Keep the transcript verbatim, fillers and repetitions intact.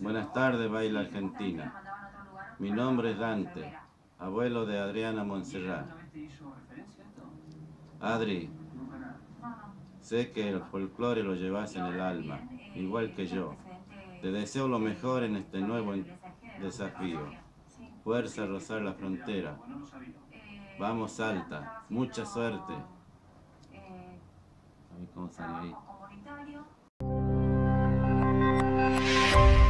Buenas tardes, Baila Argentina. Mi nombre es Dante, abuelo de Adriana Montserrat. Adri, sé que el folclore lo llevas en el alma, igual que yo. Te deseo lo mejor en este nuevo desafío. Fuerza a rozar la frontera. Vamos, Salta. Mucha suerte. A ver cómo sale ahí.